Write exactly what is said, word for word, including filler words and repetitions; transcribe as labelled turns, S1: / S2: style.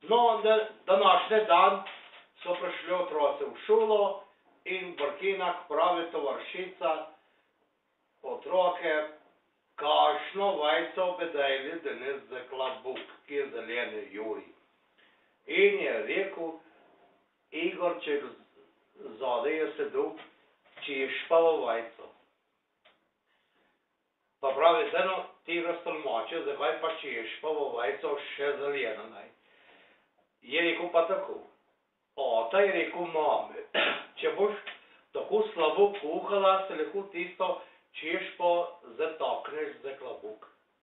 S1: No, današnji dan so prišli otroci v šolo in Brkinak pravi tovarišica, otroke, kakšno vajco bi dali danes za klobuk, ki je zeleni Jurij. In je rekel, Igorček zadaj je sedel, češpavo vajco. Pa pravi, deno ti raztolmači, zakaj pa češpavo vajco še zeleno naj. Je rekel pa tako, ota je rekel mame, če boš tako slabo kuhala, se lahko tisto češpo zatakneš za klobuk.